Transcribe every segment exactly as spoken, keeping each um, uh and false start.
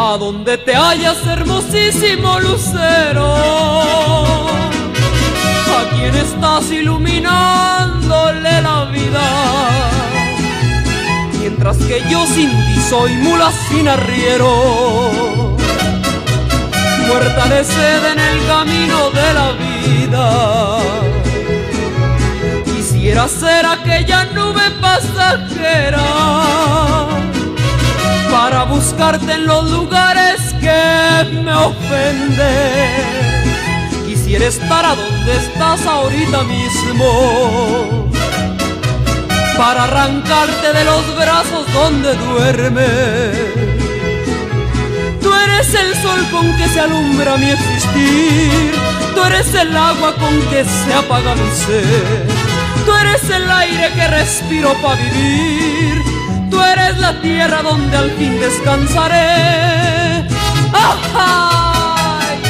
a donde te hallas, hermosísimo lucero, a quien estás iluminándole la vida, mientras que yo sin ti soy mula sin arriero, muerta de sed en el camino de la vida. Quisiera ser aquella nube pasajera para buscarte en los lugares que me ofenden. Quisiera estar a donde estás ahorita mismo para arrancarte de los brazos donde duermes. Tú eres el sol con que se alumbra mi existir, tú eres el agua con que se apaga mi sed, tú eres el aire que respiro para vivir, tú eres la tierra donde al fin descansaré. ¡Ay!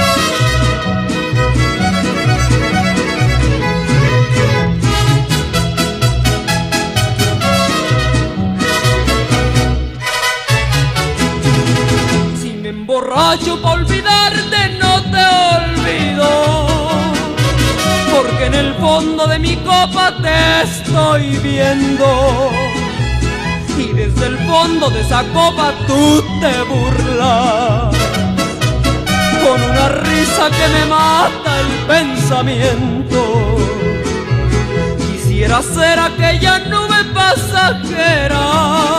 Si me emborracho pa' olvidarte no te olvido, porque en el fondo de mi copa te estoy viendo, y desde el fondo de esa copa tú te burlas con una risa que me mata el pensamiento. Quisiera ser aquella nube pasajera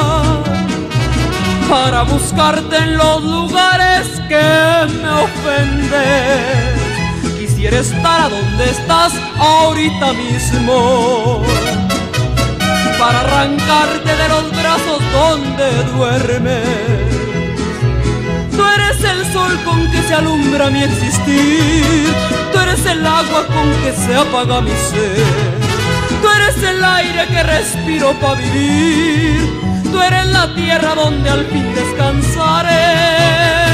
para buscarte en los lugares que me ofenden. Quisiera estar a donde estás ahorita mismo para arrancarte de los brazos donde duermes. Tú eres el sol con que se alumbra mi existir, tú eres el agua con que se apaga mi sed, tú eres el aire que respiro para vivir, tú eres la tierra donde al fin descansaré.